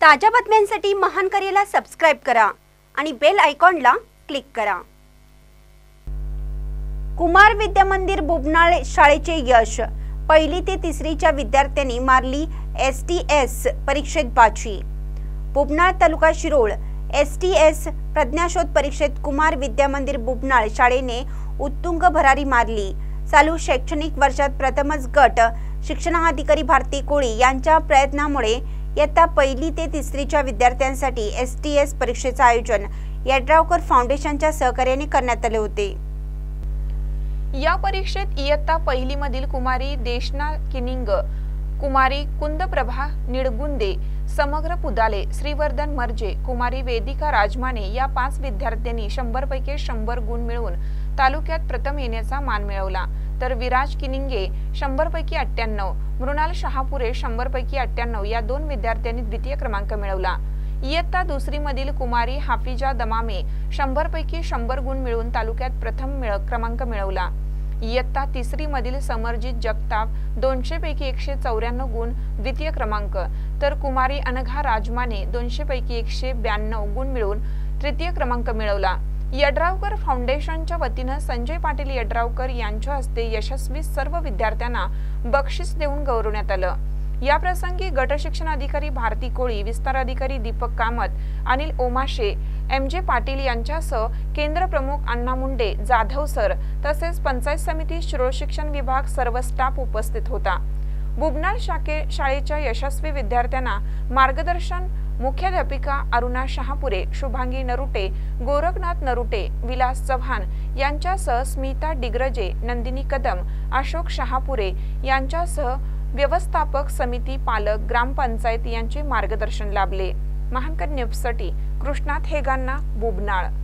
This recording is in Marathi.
ताज्या बातम्यांसाठी महान करेला सबस्क्राइब करा आणि बेल आयकॉनला क्लिक करा। कुमार विद्या मंदिर बुबनाळ शाळेचे यश। पहिली ते तिसरीच्या विद्यार्थ्यांनी मारली STS परीक्षेत बाजी। बुबनाळ तालुका शिरोळ STS प्रज्ञाशोध परीक्षेत कुमार विद्या मंदिर बुबनाळ शाळेने उत्तुंग भरारी मारली। चालू शैक्षणिक वर्षात प्रथमच गट शिक्षणाधिकारी भारती कोळी यांच्या प्रयत्नामुळे इयत्ता पहिली ते तिसरीच्या विद्यार्थ्यांसाठी STS परीक्षेचे आयोजन यड्रावकर फाउंडेशनच्या सहकार्याने करण्यात आले होते। या परीक्षेत इयत्ता पहिली मधील कुमारी देशना किनिंग, कुमारी कुंदप्रभा निडगुंदे, समग्र पुदाले, श्रीवर्धन मर्जे, कुमारी वेदिका राजमाने या 5 विद्यार्थ्यांनी 100 पैकी 100 गुण मिळवून तालुक्यात प्रथम येण्याचा मान मिळवला। तर विराज किनिंगे 100 पैकी 98, मृणाल शहापुरे 100 पैकी 98 या 2 विद्यार्थ्यांनी द्वितीय क्रमांक मिळवला। इयत्ता दुसरी मधील कुमारी हाफिजा दमामे 100 पैकी 100 गुण मिळवून तालुक्यात प्रथम क्रमांक मिळवला। इयत्ता तिसरी मधील समरजित जगताप 200 पैकी 194 गुण द्वितीय क्रमांक, तर कुमारी अनघा राजमाने 200 पैकी 192 गुण मिळवून तृतीय क्रमांक मिळवला। यड्रावकर फाउंडेशनच्या वतीने संजय पाटील यड्रावकर यांच्या हस्ते यशस्वी सर्व विद्यार्थ्यांना बक्षीस देऊन गौरवण्यात आलं। या प्रसंगी गट शिक्षण अधिकारी भारती कोळी, विस्तार अधिकारी दीपक कामत, अनिल ओमाशे, MJ पाटील यांच्यासह केंद्र प्रमुख अण्णा मुंडे, जाधव सर तसेच पंचायत समिती शिरोळ शिक्षण विभाग सर्व स्टाफ उपस्थित होता। बुबनाळ शाळेच्या यशस्वी विद्यार्थ्यांना मार्गदर्शन मुख्याध्यापिका अरुणा शहापुरे, शुभांगी नरुटे, गोरखनाथ नरुटे, विलास चव्हाण यांच्यासह स्मिता डिग्रजे, नंदिनी कदम, अशोक शहापुरे यांच्यासह व्यवस्थापक समिती, पालक, ग्रामपंचायत यांचे मार्गदर्शन लाभले। महानकर न्यूजसाठी कृष्णात हेगांना, बुबनाळ।